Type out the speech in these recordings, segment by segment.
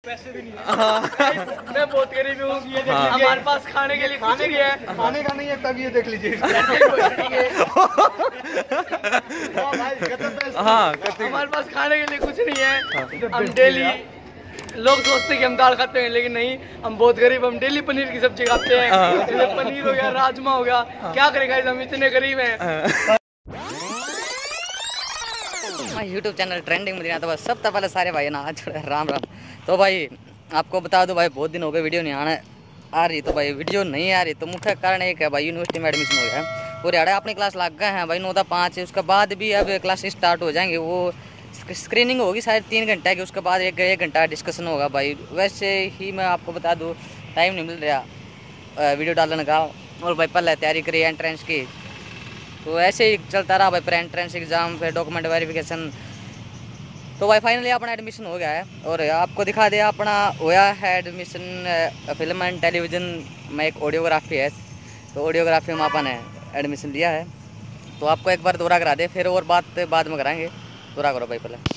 पैसे भी नहीं है। मैं बहुत गरीब हूँ। हमारे पास खाने के लिए खाने है, खाने का नहीं है, तब ये देख लीजिए। हाँ, हमारे पास खाने के लिए कुछ नहीं है। हम डेली लोग सोचते हैं कि हम दाल खाते हैं, लेकिन नहीं, हम बहुत गरीब। हम डेली पनीर की सब्जी खाते हैं। जैसे पनीर हो गया, राजमा हो गया, क्या करेगा, हम इतने गरीब हैं। यूट्यूब चैनल ट्रेंडिंग में तो बस सब तो पहले सारे भाई ना राम राम। तो भाई आपको बता दो भाई, बहुत दिन हो गए वीडियो नहीं आ रही। तो भाई वीडियो नहीं आ रही तो मुख्य कारण एक है भाई, यूनिवर्सिटी में एडमिशन हो गया है और यार अपनी क्लास लग गए हैं भाई 9-5। उसके बाद भी अब क्लास स्टार्ट हो जाएंगे। वो स्क्रीनिंग होगी शायद 3 घंटे की, उसके बाद 1 घंटा डिस्कशन होगा भाई। वैसे ही मैं आपको बता दूँ टाइम नहीं मिल रहा वीडियो डालने का। और भाई पहले तैयारी करी एंट्रेंस की, तो ऐसे ही चलता रहा भाई। प्री एंट्रेंस एग्ज़ाम, फिर डॉक्यूमेंट वेरिफिकेशन। तो भाई फाइनली अपना एडमिशन हो गया है और आपको दिखा दिया अपना होया है एडमिशन फिल्म एंड टेलीविज़न में। एक ऑडियोग्राफी है, तो ऑडियोग्राफी में अपन ने एडमिशन लिया है। तो आपको एक बार दोहरा करा दे, फिर और बात बाद में कराएंगे। दोहरा करो भाई पहले।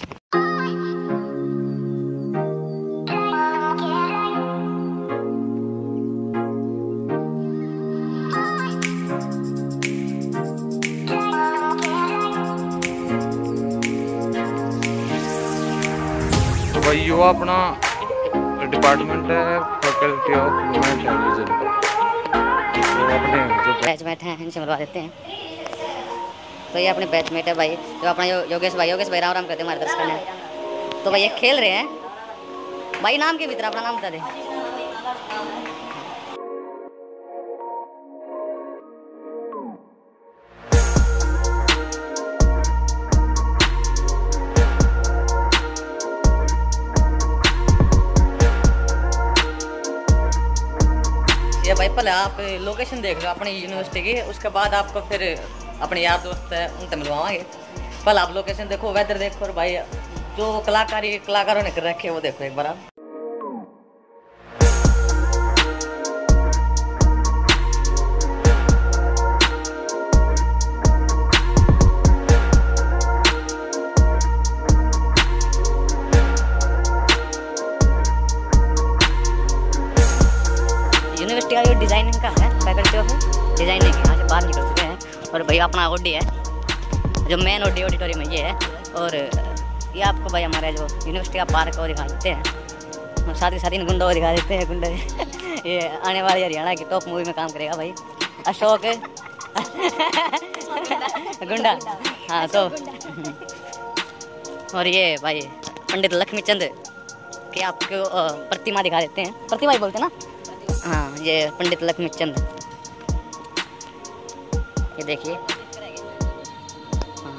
भाई यो अपना डिपार्टमेंट है faculty of film and television. तो अपने जो बैचमेट हैं इनसे मिलवा देते हैं। तो ये अपने बैचमेट है भाई, जो अपना योगेश भाई राम राम करते हैं हमारे दर्शक ने। तो भाई ये खेल रहे हैं भाई। नाम के भीतर अपना नाम बता दे। ये भाई पहले आप लोकेशन देख लो अपनी यूनिवर्सिटी की, उसके बाद आपको फिर अपने यार दोस्त है उनसे मिलवाएंगे। पहले आप लोकेशन देखो, वेदर देखो, और भाई जो कलाकारों ने कर रखे है वो देखो एक बार आप। यूनिवर्सिटी का जो डिज़ाइनिंग का है, फैकल्टी ऑफ डिज़ाइनिंग, यहाँ से बाहर निकल चुके हैं। और भाई अपना ओडी है, जो मेन ऑडिटोरियम है ये है। और ये आपको भाई हमारे जो यूनिवर्सिटी का पार्क को दिखा देते हैं, और साथ ही साथ इन गुंडों को दिखा देते हैं। गुंडे ये आने वाली हरियाणा की टॉप मूवी में काम करेगा भाई अशोक गुंडा। हाँ तो और ये भाई पंडित लक्ष्मीचंद की आपको प्रतिमा दिखा देते हैं। प्रतिमा ही बोलते हैं ना? हाँ, ये पंडित लक्ष्मीचंद, ये देखिए। हाँ।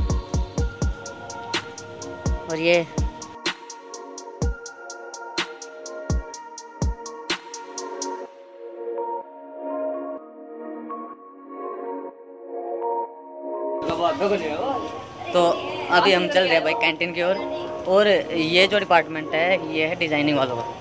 और ये तो अभी हम चल रहे हैं भाई कैंटीन की ओर। और ये जो डिपार्टमेंट है ये है डिजाइनिंग वालों का।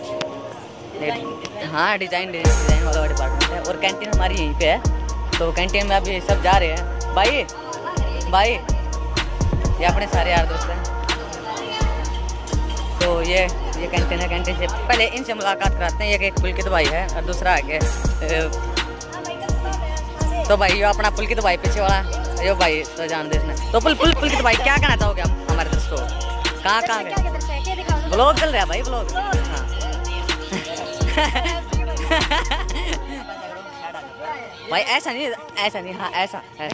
हाँ, डिजाइन वाला डिपार्टमेंट है। और कैंटीन हमारी यहीं पे है। तो कैंटीन में अभी सब जा रहे हैं भाई ये अपने सारे यार दोस्त हैं। तो ये कैंटीन है। कैंटीन से पहले इनसे मुलाकात कराते हैं। एक पुलकित भाई है और दूसरा आगे। तो भाई ये अपना पुलकित भाई पीछे वाला यो भाई तो जान दे इसने। तो पुलकित भाई क्या कहना चाहोगे हम हमारे दोस्तों? कहाँ गए? ब्लॉग चल रहा है भाई, ब्लॉग। हाँ भाई ऐसा नहीं। हाँ ऐसा है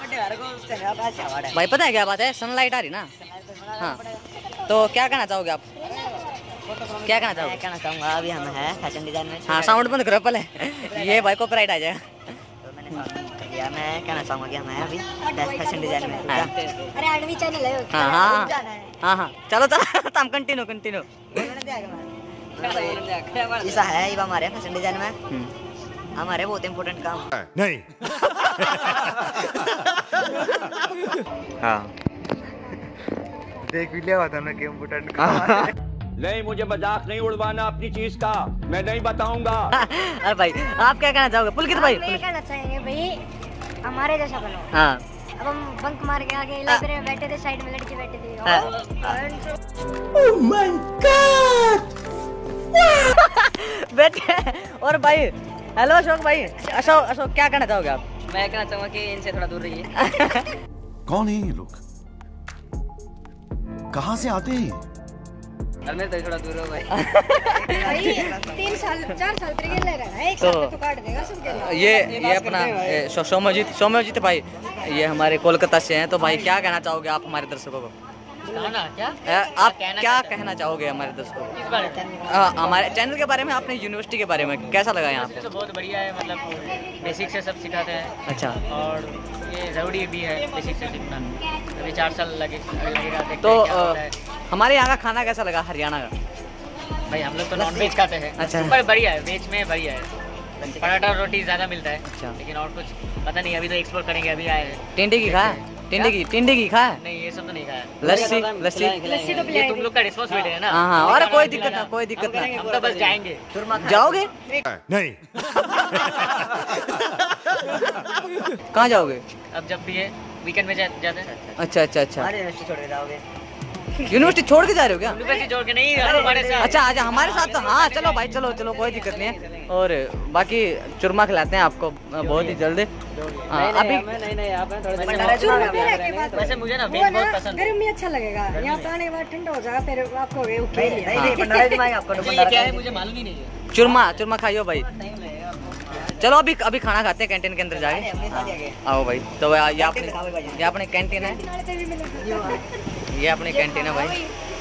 भाई। पता है क्या बात है, सनलाइट आ रही ना। हाँ तो क्या कहना चाहोगे आप? क्या कहना चाहोगे? कहना चाहूँगा अभी हम है फैशन डिजाइन में। हाँ साउंड बंद करो पहले, ये भाई कॉपीराइट आ जाएगा। तो मैंने कर दिया। मैं कहना चाहूँगा कि हम है अभी फैशन डिजाइन में। अरे आडवी चैनल है। हाँ चलो तो हम कंटिन्यू। ऐसा है ये हमारे फैशन डिजाइन में हमारे बहुत इम्पोर्टेंट काम नहीं। हाँ देख भी लिया था ना कि इम्पोर्टेंट काम। नहीं, मुझे मजाक नहीं उड़वाना अपनी चीज का, मैं नहीं बताऊंगा। अरे भाई आप क्या कहना चाहोगे? पुलकित भाई कहना चाहेंगे भाई हमारे जैसा बनो। हाँ अब हम बंक मार के आगे लाइब्रेरी में बैठे थे, साइड में लड़की बैठी थी। ओह माय गॉड बैठे और भाई हेलो अशोक भाई। अशोक क्या कहना चाहोगे आप? मैं कहना चाहूंगा कि इनसे थोड़ा दूर रहिए। कौन है ये लोग? कहाँ से आते हैं? मेरे तो थोड़ा दूर हो भाई। भाई 3 साल 4 साल तक ले रहा है, एक साल तो काट देगा सबके लिए। ये अपना सौम्यजीत भाई, ये हमारे कोलकाता से हैं। तो भाई क्या कहना चाहोगे आप हमारे दर्शकों को? आप क्या कहना चाहोगे हमारे दर्शकों को? हमारे चैनल के बारे में, अपने यूनिवर्सिटी के बारे में कैसा लगा यहाँ पे? बहुत बढ़िया है, मतलब बेसिक से सब सिखाते हैं। अच्छा। और ये ज़रूरी भी है बेसिक से सीखना। अभी 4 साल लगेगा। तो हमारे यहाँ का खाना कैसा लगा हरियाणा का? भाई हम लोग तो नॉन वेज खाते हैं। अच्छा। पर बढ़िया है, वेज में बढ़िया है। पराठा रोटी ज़्यादा मिलता है। अच्छा। लेकिन और कुछ पता नहीं, अभी तो एक्सप्लोर करेंगे। अभी आए हैं। टिंडे की खाया? टिंडे की खाया? नहीं, ये सब तो नहीं खाया। लस्सी तो ये तुम लोग का रिस्पॉन्सिबिलिटी है ना। हाँ, और कोई दिक्कत ना। हम तो बस जाएंगे। जाओगे? नहीं। कहाँ जाओगे? अब जब भी है वीकेंड में जाते हैं। अच्छा। छोड़ के जाओगे? यूनिवर्सिटी छोड़ के जा रहे हो क्या? यूनिवर्सिटी छोड़ के नहीं, हमारे साथ। अच्छा हमारे साथ तो हाँ, चलो भाई चलो कोई दिक्कत नहीं है। और बाकी चूरमा खिलाते हैं आपको बहुत ही जल्द। अभी नहीं आप वैसे मुझे ना वेज बहुत पसंद है। गर्मी में अच्छा लगेगा, यहाँ पे आने के बाद ठंडा हो जाएगा, फिर आपको ये क्या है मुझे मालूम ही नहीं है। चूरमा खाइयो भाई। चलो अभी खाना खाते हैं कैंटीन के अंदर जाके। आओ भाई। तो ये अपनी कैंटीन है, ये अपनी कैंटीन है भाई।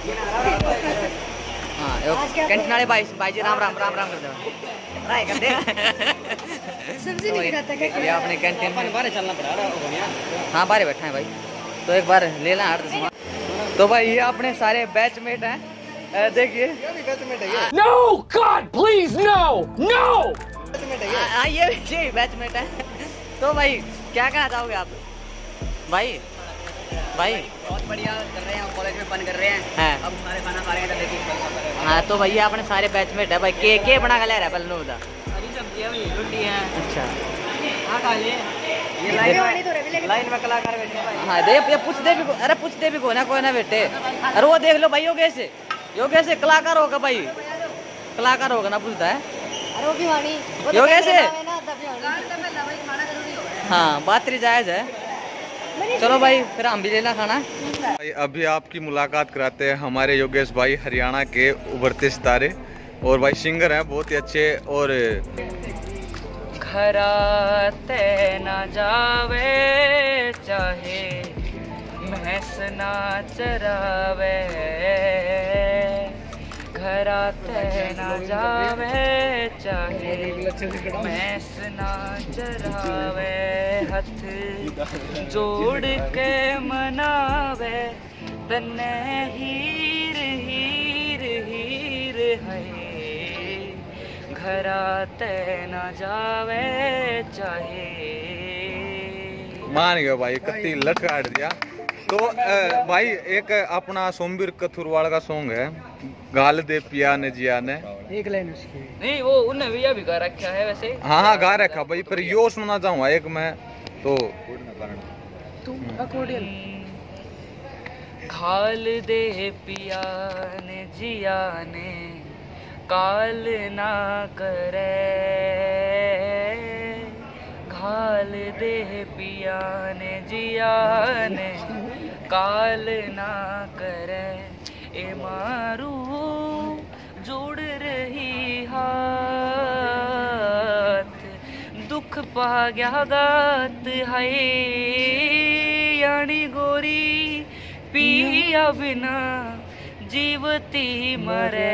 हाँ, कैंटीन वाले भाई जी राम कर दे। सब्जी नहीं खाता क्या? ये अपनी कैंटीन में बाहर चलना पड़ा रहा। हाँ बाहर बैठा है भाई, तो एक बार ले लें हर सामान। तो भाई ये अपने सारे बैचमेट हैं, देखिए। No, God, please, no, no. हाँ ये बैचमेट है। तो भाई क्या कहना चाहोगे आप? भाई बहुत बढ़िया कर रहे हैं, कॉलेज में फन कर रहे हैं। हाँ। अब हमारे खाना खा रहे हैं तो देखिए। हाँ तो भाई ये अपने सारे बैचमेट है भाई। के बना के ले रहा है पहले बता। हरी सब्जी है, रोटी है। अच्छा। हाँ खा लिए। ये लाइन में कलाकार बैठे हैं भाई। हाँ दे, ये पूछ दे भी कोई ना बेटे। अरे वो देख लो भाई, योगेश कलाकार होगा भाई, कलाकार होगा ना, पूछता है। अरे वो भी वाणी योगेश हाँ, बात रही जायज है। चलो भाई फिर हम भी लेना खाना। भाई अभी आपकी मुलाकात कराते हैं हमारे योगेश भाई, हरियाणा के उभरते सितारे और भाई सिंगर हैं बहुत ही अच्छे। और घराते न जावे चाहे भैंस ना चरावे, घराते न जावे चाहे भैंस ना चरावे, हथ जोड़ के मनावे तन्ने हीर हीर हीर है, घराते न जावे चाहे। मान गए भाई, कत्ती लट काट दिया। तो भाई एक अपना सोमवीर कथुरवाड़ का सॉन्ग है, गाल दे पिया ने जिया ने, एक लाइन उसकी नहीं, वो उन्हें भैया भी गा रखा है वैसे। हाँ गा रखा भाई, पर यो सुनना चाहूँगा एक मैं तो। घाल दे पिया ने जिया ने काल ना करे, घाल दे पिया ने जिया ने काल ना करे, ए मारू जोड़ रही हाथ दुख पा गया गात है, यानी गोरी पिया बिना जीवती मरे,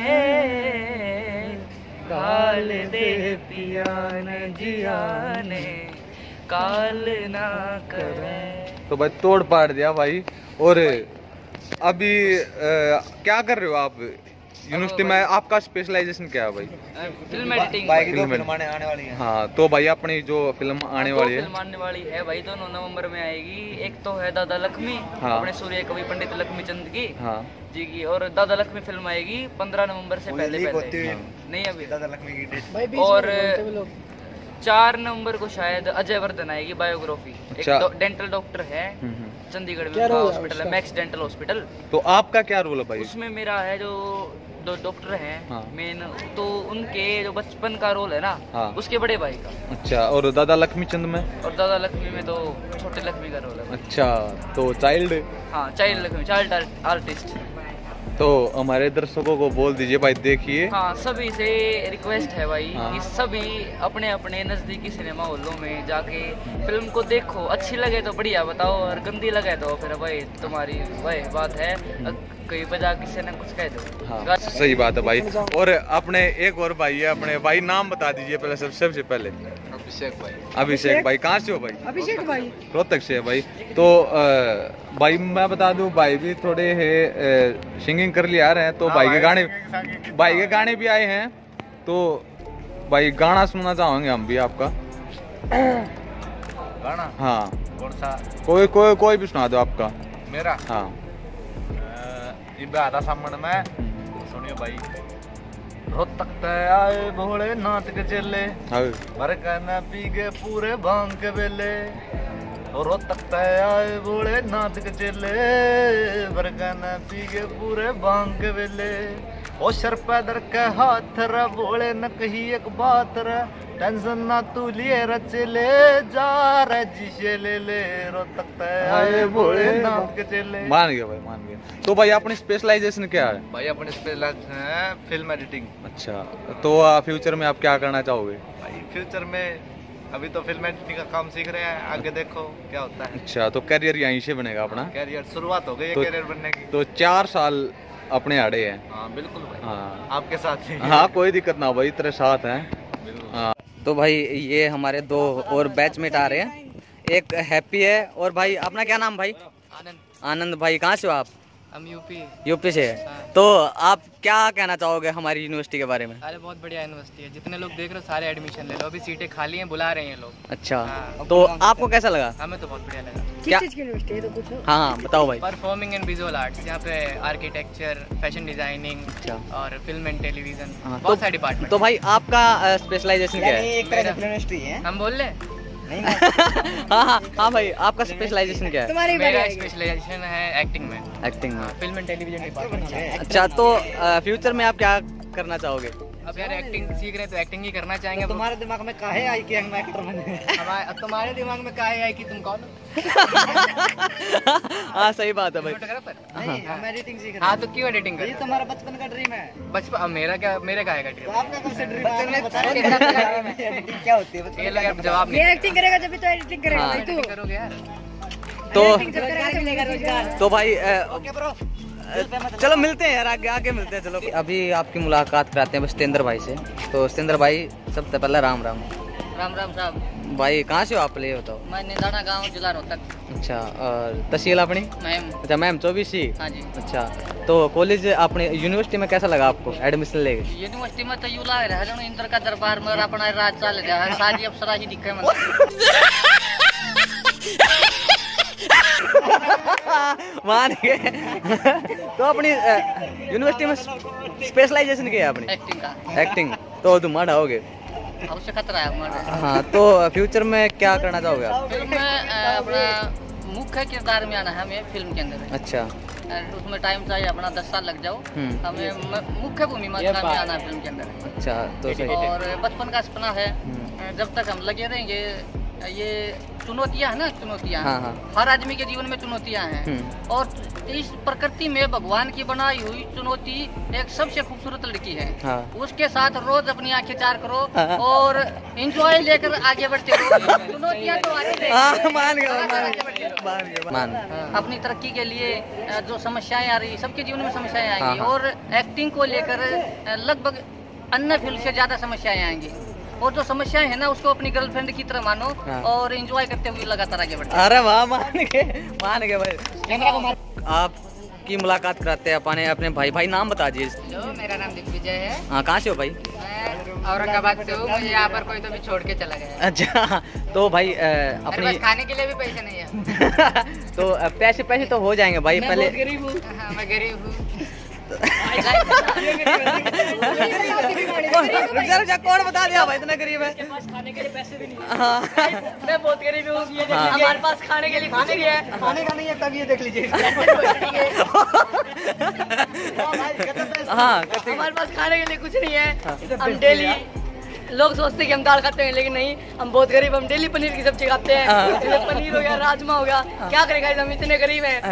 काल दे पिया ने जिया ने काल ना करे। तो भाई तोड़ पाड़ दिया भाई। और अभी क्या कर रहे हो आप यूनिवर्सिटी में? आपका स्पेशलाइजेशन क्या है भाई? Film editing. फिल्म आने वाली है। हाँ तो भाई अपनी जो फिल्म आने वाली है, फिल्म आने वाली है भाई, 2 नवंबर में आएगी। एक तो है दादा लक्ष्मी, हाँ। अपने सूर्य कवि पंडित लक्ष्मी चंद की हाँ जी की, और दादा लक्ष्मी फिल्म आएगी 15 नवंबर से पहले नहीं अभी दादा लक्ष्मी की डेट। और 4 नवंबर को शायद अजय वर्धन आएगी बायोग्राफी, एक डेंटल डॉक्टर है चंडीगढ़ में, हॉस्पिटल है मैक्स डेंटल हॉस्पिटल। तो आपका क्या रोल है भाई उसमें? मेरा है जो दो डॉक्टर हैं हाँ। मेन, तो उनके जो बचपन का रोल है ना, हाँ। उसके बड़े भाई का। अच्छा, और दादा लक्ष्मी चंद में? और दादा लक्ष्मी में तो छोटे लक्ष्मी का रोल है। अच्छा, तो चाइल्ड? हाँ, चाइल्ड लक्ष्मी, चाइल्ड आर्टिस्ट। तो हमारे दर्शकों को बोल दीजिए भाई, देखिए। हाँ, सभी से रिक्वेस्ट है भाई हाँ। कि सभी अपने अपने नज़दीकी सिनेमा हॉलों में जाके फिल्म को देखो। अच्छी लगे तो बढ़िया बताओ, और गंदी लगे तो फिर भाई तुम्हारी भाई बात है, कई बजा किसी ने कुछ कह दो। हाँ, सही बात है भाई। और अपने एक और भाई है, अपने भाई नाम बता दीजिए पहले, सबसे पहले। अभिषेक भाई। अभिषेक भाई, कहाँ से हो भाई? अभिषेक भाई रोहतक से है भाई। तो भाई मैं बता दूं, भाई भी थोड़े है सिंगिंग कर लिए आ रहे हैं, तो भाई के गाने भी आए हैं, तो भाई गाना सुनना चाहेंगे हम भी आपका। गाना? हाँ, कौन सा? कोई भी सुना दो आपका। मेरा? हाँ। इब्बे आधा सामने में सुनियो भाई। रोहतक ते आए भोले नाथ के चेले, बरकना पी गए पूरे भांग के बेले। रोहतक ते आए भोले नाथ के चेले, बरकना पी गए पूरे भांग के बेले। ओ सर पैदर के हाथ रे भोले न कही एक बात रे, टेंशन ना तू लिए रचले जा रे जिसे ले। रोहतक ते आए भोले नाथ के चेले। मान गया भाई, मान गया। तो भाई अपनी स्पेशलाइजेशन क्या है? भाई अपने स्पेशलाइजेशन है फिल्म एडिटिंग। अच्छा, तो फ्यूचर में आप क्या करना चाहोगे? भाई फ्यूचर में अभी तो फिल्म एडिटिंग का काम सीख रहे हैं, आगे देखो क्या होता है। अच्छा, तो करियर यहीं से बनेगा अपना? कैरियर शुरुआत हो गई है कैरियर बनने की। तो 4 साल अपने आड़े हैं। हाँ बिल्कुल भाई। हाँ, आपके साथ ही। हाँ, कोई दिक्कत ना भाई, तेरे साथ हैं। हाँ। तो भाई ये हमारे 2 और बैचमेट आ रहे हैं, एक हैप्पी है, और भाई अपना क्या नाम भाई? आनंद भाई, कहाँ से हो आप? हम यूपी से है। तो आप क्या कहना चाहोगे हमारी यूनिवर्सिटी के बारे में? अरे बहुत बढ़िया यूनिवर्सिटी है, जितने लोग देख रहे हो सारे एडमिशन ले लो, अभी सीटें खाली हैं, बुला रहे हैं लोग। अच्छा, हाँ। तो आपको कैसा लगा? हमें तो बहुत बढ़िया लगा। क्या किस चीज की यूनिवर्सिटी है तो पूछो। हाँ, बताओ भाई। परफॉर्मिंग एंड विजुअल आर्ट्स, यहाँ पे आर्किटेक्चर, फैशन डिजाइनिंग अच्छा। और फिल्म एंड टेलीविजन, हाँ, बहुत सारे डिपार्टमेंट। तो भाई आपका स्पेशलाइजेशन क्या है? एक तरह की यूनिवर्सिटी है। हम बोल ले। हाँ भाई, आपका स्पेशलाइजेशन क्या है? तुम्हारी मेरा बारी स्पेशलाइजेशन है एक्टिंग में। एक्टिंग में? Film and television department. अच्छा, तो फ्यूचर में आप क्या करना चाहोगे? अब यार एक्टिंग सीख रहे हैं तो एक्टिंग ही करना चाहेंगे। तुम्हारे दिमाग में काहे आई कि हम एक्टर बने? तुम्हारे दिमाग में क्या है कि तुम कौन हो? हाँ, सही बात है भाई। फोटोग्राफर? नहीं, हम एडिटिंग सीख रहे हैं। हाँ, तो क्यों एडिटिंग कर? ये तुम्हारा बचपन का ड्रीम है। बचपन? अब मेरा क्या है तो आपका कौन सा ड्रीम है? एडिटिंग क्या होती है? ये लगा जवाब ये नहीं। एक्टिंग करेगा जब भी तो एडिटिंग करेगा हाँ। भाई तू। एडिटिंग करोगे यार? तो भाई चलो मिलते हैं यार, आगे मिलते हैं। चलो अभी आपकी मुलाकात कराते हैं सतेंद्र भाई से। तो सतेंद्र भाई, सबसे पहले राम राम। राम राम साहब। भाई कहाँ से हो आप, ये बताओ। मैं निदाना गांव, जिला रोहतक। अच्छा, और तहसील अपनी? मैम। अच्छा मैम, 24 ही? हाँ जी। अच्छा, तो कॉलेज अपने यूनिवर्सिटी में कैसा लगा आपको एडमिशन लेके? यूनिवर्सिटी में तो यू लाग रहा है इंद्र का दरबार में अपना राज चल रहा है, साजी अफसरा ही दिखे मन। मान गए। तो अपनी यूनिवर्सिटी में स्पेशलाइजेशन क्या है अपनी? एक्टिंग का। एक्टिंग, तो तुम मार आओगे? अब से खतरा है हमारे। हाँ, तो फ्यूचर में क्या करना चाहोगे आप? फिल्म में अपना मुख्य किरदार में आना है हमें फिल्म के अंदर। अच्छा। उसमें टाइम चाहिए अपना 10 साल लग जाओ, हमें मुख्य भूमिका में आना है फिल्म के अंदर। अच्छा, तो सही। और बचपन का सपना है, जब तक हम लगे रहेंगे, ये चुनौतियां है ना, चुनौतियां। हाँ, हाँ। हर आदमी के जीवन में चुनौतियां हैं, और इस प्रकृति में भगवान की बनाई हुई चुनौती एक सबसे खूबसूरत लड़की है। हाँ। उसके साथ रोज अपनी आंखें चार करो और एंजॉय लेकर आगे बढ़ते रहो। चुनौतियां तो आती रहेंगी। मान अपनी तरक्की के लिए जो समस्याएं आ रही, सबके जीवन में समस्याएं आएंगी। हाँ। और एक्टिंग को लेकर लगभग अन्य फील्ड से ज्यादा समस्याएं आएंगी, और जो समस्याएं है ना, उसको अपनी गर्लफ्रेंड की तरह मानो। हाँ। और एंजॉय करते हुए लगातार आगे बढ़ते। अरे वाह, मान गए भाई। आपकी मुलाकात कराते हैं अपने भाई नाम बता दीजिए। मेरा नाम दिग्विजय है। हाँ, कहाँ से हो भाई? मैं औरंगाबाद से हूँ। मुझे यहाँ पर कोई तो भी छोड़ के चला गया। अच्छा, तो भाई अपनी बस खाने के लिए भी पैसे नहीं है। तो पैसे तो हो जाएंगे भाई, पहले। गरीब हूँ। हाँ, मैं गरीब हूँ। रुक जा कौन बता दिया भाई इतना गरीब है? खाने के लिए पैसे भी नहीं। हाँ मैं बहुत गरीब हूँ, ये देखिए हमारे पास खाने के लिए कुछ नहीं है। खाने का नहीं है तब ये देख लीजिए। हाँ हमारे पास खाने के लिए कुछ नहीं है। हम डेली, लोग सोचते हैं कि हम दाल खाते हैं लेकिन नहीं, हम बहुत गरीब, हम डेली पनीर की सब्जी खाते हैं। जैसे पनीर हो गया, राजमा हो गया, क्या करेगा, हम इतने गरीब हैं।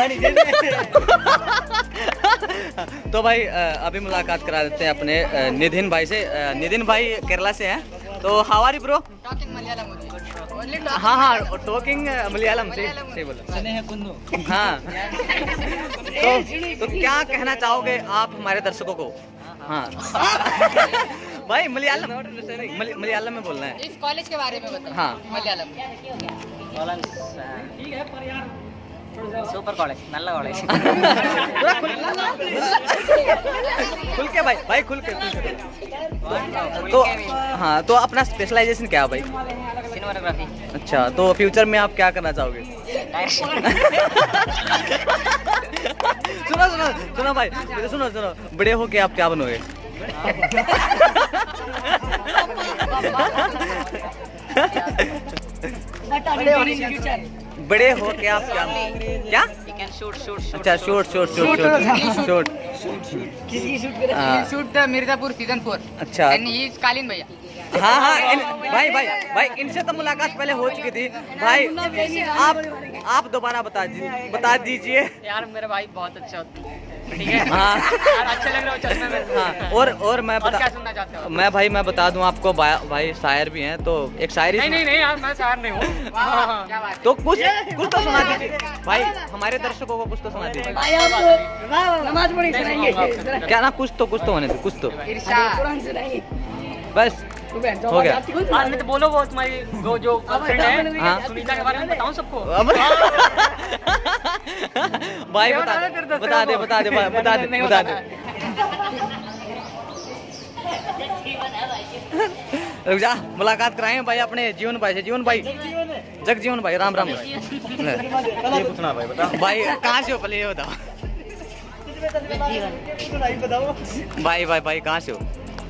तो भाई अभी मुलाकात करा देते हैं अपने नितिन भाई से। नितिन भाई केरला से हैं, तो हाउ आर यू ब्रो? हाँ हाँ टॉकिंग मलयालम से सही बोला। हाँ तो क्या कहना चाहोगे आप हमारे दर्शकों को? हाँ भाई मलयालम मलयालम में बोलना है। इस कॉलेज के बारे में बताओ। हाँ मलयालम सूपर कॉलेज, नल्ला कॉलेज। खुल के भाई खुल के। तो हाँ तो अपना स्पेशलाइजेशन क्या है भाई? सिनेमाटोग्राफी। अच्छा तो फ्यूचर में आप क्या करना चाहोगे? सुनो भाई सुनो बड़े हो के आप क्या बनोगे? बड़े हो के आप क्या? शूट अच्छा शूट शूट मिर्जापुर सीजन 4। अच्छा कालीन भैया। हाँ भाई इनसे तो मुलाकात पहले हो चुकी थी भाई। आप दोबारा बता दीजिए। यार मेरे भाई बहुत अच्छा होता है, ठीक है? हाँ अच्छा लग रहा है चश्मे में। हाँ और मैं क्या सुनना चाहते हो? मैं बता दूं आपको भाई शायर भी हैं, तो एक शायरी। नहीं यार मैं शायर नहीं हूँ। तो कुछ तो सुना दीजिए भाई, हमारे दर्शकों को कुछ तो सुना दीजिए। नमाज पढ़ी सुनाइए क्या ना कुछ तो होने दो कुछ तो बस हो गया। आज में तो बोलो वो तुम्हारी वो जो गर्लफ्रेंड है, हाँ सुनीता के बारे में बताऊं सबको। भाई बता दे रुक जा मुलाकात कराएं भाई अपने जीवन भाई से। जीवन भाई जगजीवन भाई राम भाई। ये पूछना भाई बता भाई कहाँ से हो पहले ये बताओ भाई कहाँ से हो?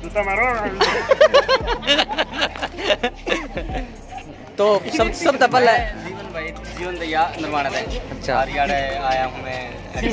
तो सब तपल है जीवन दैया निर्माण है। अच्छा आया हूँ मैं।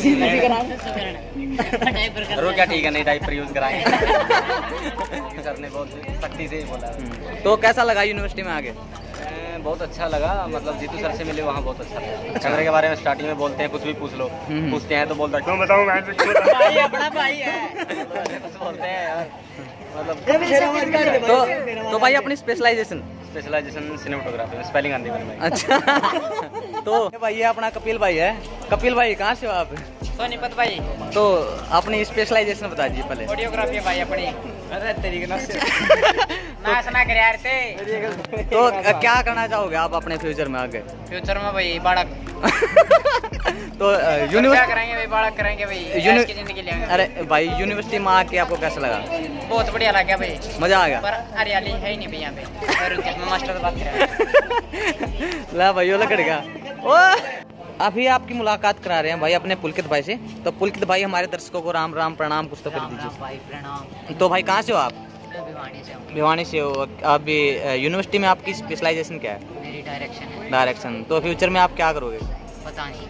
क्या ठीक है, नहीं डायपर यूज कराएंगे। सर ने बहुत सख्ती से ही बोला। तो कैसा लगा यूनिवर्सिटी में आके? बहुत अच्छा लगा, मतलब जीतू सर से मिले वहाँ बहुत अच्छा लगा। कैमरे के बारे में स्टार्टिंग में बोलते हैं, कुछ भी पूछ लो, पूछते हैं तो बोलता है क्यों बताऊँ मैं अपना भाई है बोलते हैं यार, मतलब। तो भाई अपनी स्पेशलाइजेशन सिनेमेटोग्राफी में स्पेलिंग आती है। अच्छा तो भाई ये अपना कपिल भाई है। कपिल भाई कहाँ से हो आप? सोनीपत भाई। तो अपनी स्पेशलाइजेशन बता दीजिए पहले। ऑडियोग्राफी है भाई अपनी। अरे तरीके ना सुना कर यार से। तो क्या करना चाहोगे आप अपने फ्यूचर में आगे? फ्यूचर में भाई बाड़क। तो यूनिवर्सिटी कराएंगे भाई, बाड़क कराएंगे भाई, की जिंदगी लेंगे। अरे भाई यूनिवर्सिटी में आके आपको कैसा लगा? बहुत बढ़िया लगा भाई, मजा आ गया। पर हरियाली है ही नहीं भाई यहाँ पे। मास्टर से बात करें ला भाई लकड़ेगा। ओ अभी आपकी मुलाकात करा रहे हैं भाई अपने पुलकित भाई से। तो पुलकित भाई हमारे दर्शकों को राम राम प्रणाम कुछ तो कर दीजिए। भाई प्रणाम। तो भाई कहाँ से हो आप? भिवानी से हूँ। भिवानी से हो। अभी यूनिवर्सिटी में आपकी स्पेशलाइजेशन क्या है? मेरी डायरेक्शन। तो फ्यूचर में आप क्या करोगे? पता नहीं।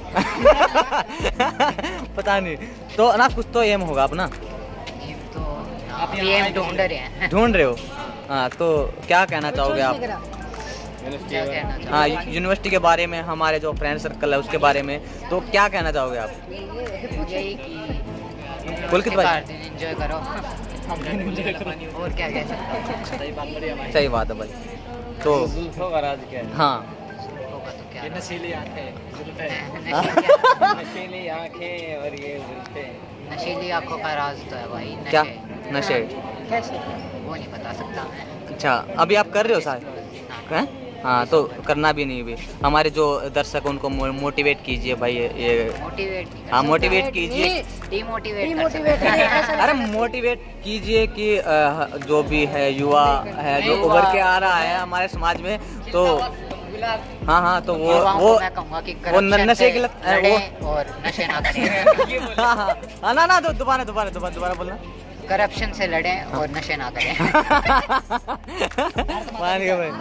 पता नहीं। तो ना कुछ तो एम होगा अपना। एम ढूंढ रहे हो। हाँ तो क्या कहना चाहोगे आप? हाँ यूनिवर्सिटी के बारे में, हमारे जो फ्रेंड सर्कल है उसके बारे में, तो क्या कहना चाहोगे आप? पुलकित भाई एंजॉय करो और क्या कह सकते। सही बात है भाई। तो हाँ नशीली आंखें और ये नशीली आंखों का राज तो है भाई। क्या नशे? वो नहीं बता सकता मैं। अच्छा अभी आप कर रहे हो शायद? हाँ तो करना भी नहीं भी। हमारे जो दर्शक उनको मोटिवेट कीजिए भाई। ये मोटिवेट कीजिए। डिमोटिवेट अरे मोटिवेट कीजिए कि जो भी है युवा है जो उभर के आ रहा है हमारे समाज में, तो हाँ तो वो नशे की लत और नशे ना करें। हाँ ना दोबारा बोलना। करप्शन से लड़ें और नशे ना करें। मान गए भाई।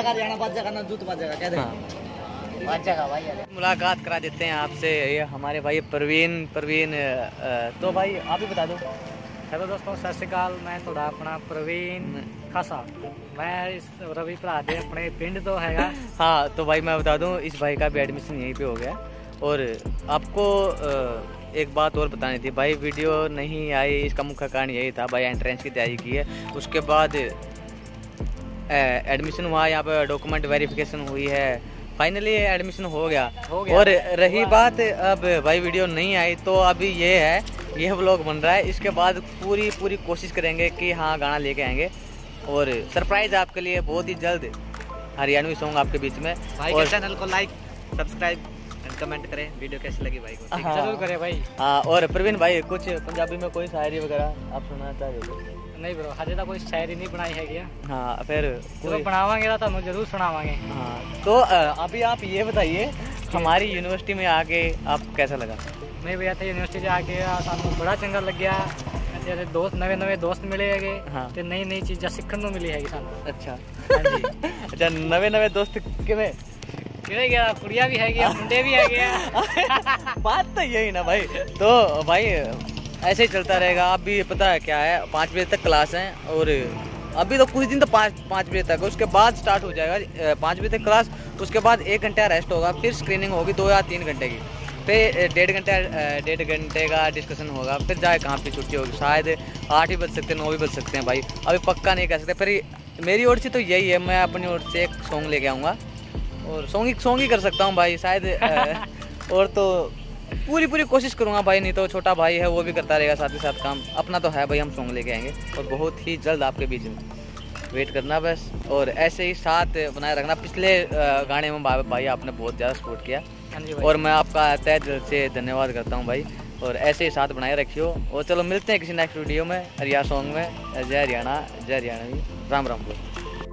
मुलाकात करा देते हैं आपसे, ये हमारे भाई प्रवीण। तो भाई आप ही बता दो। हेलो दोस्तों, सत श्रीकाल। मैं थोड़ा अपना प्रवीण खासा, मैं इस रवि भरा दे अपने पिंड तो हैगा। हाँ तो भाई मैं बता दूं, इस भाई का भी एडमिशन यहीं पे हो गया। और आपको एक बात और बतानी थी भाई, वीडियो नहीं आई इसका मुख्य कारण यही था भाई, एंट्रेंस की तैयारी की है, उसके बाद एडमिशन हुआ, यहाँ पे डॉक्यूमेंट वेरिफिकेशन हुई है, फाइनली एडमिशन हो गया। और रही बात अब भाई वीडियो नहीं आई, तो अभी ये है, ये व्लॉग बन रहा है, इसके बाद पूरी कोशिश करेंगे कि हाँ गाना लेके आएंगे और सरप्राइज आपके लिए बहुत ही जल्द हरियाणवी सॉन्ग आपके बीच में। भाई और के चैनल को लाइक सब्सक्राइब एंड कमेंट करें, वीडियो कैसी लगी भाई को जरूर करें भाई। हाँ और प्रवीण भाई कुछ पंजाबी में कोई शायरी वगैरह आप सुनाना चाहते हो? नहीं ब्रो, हजे तो कोई शायरी नहीं बनाई है क्या? हाँ फिर जो बनावांगे ना तो जरूर सुनावांगे। हाँ तो अभी आप ये बताइए, हमारी यूनिवर्सिटी में आके आपको कैसा लगा? मैं भैया था यूनिवर्सिटी से आके सानू बड़ा चंगा लग गया, तेरे दोस्त नवे दोस्त मिले है, हाँ। ते नई चीज़ा सीखने को मिली है सानू। अच्छा हाँ जी। अच्छा नवे दोस्त किਵੇਂ गया, कुड़िया भी है गया, मुंडे भी है गया। बात तो यही ना भाई। तो भाई ऐसे ही चलता रहेगा। अभी पता है क्या है, 5 बजे तक क्लास है और अभी तो कुछ दिन तो 5 बजे तक, उसके बाद स्टार्ट हो जाएगा 5 बजे तक क्लास, उसके बाद 1 घंटा रेस्ट होगा, फिर स्क्रीनिंग होगी 2 या 3 घंटे की, फिर 1.5 घंटे का डिस्कशन होगा, फिर जाए कहाँ पे छुट्टी होगी, शायद 8 ही बज सकते हैं, 9 भी बज सकते हैं भाई, अभी पक्का नहीं कह सकते। फिर मेरी ओर से तो यही है, मैं अपनी ओर से एक सॉन्ग लेके आऊँगा और सॉन्ग ही कर सकता हूँ भाई शायद। और तो पूरी कोशिश करूँगा भाई, नहीं तो छोटा भाई है वो भी करता रहेगा साथ ही साथ काम, अपना तो है भाई, हम सॉन्ग लेके आएंगे और बहुत ही जल्द आपके बीच में वेट करना बस। और ऐसे ही साथ बनाए रखना। पिछले गाने में भाई आपने बहुत ज़्यादा सपोर्ट किया और मैं आपका तहे दिल से धन्यवाद करता हूँ भाई, और ऐसे ही साथ बनाए रखियो। और चलो मिलते हैं किसी नेक्स्ट वीडियो में, हरिया सॉन्ग में। जय हरियाणा, जय हरियाणवी, राम राम बोल।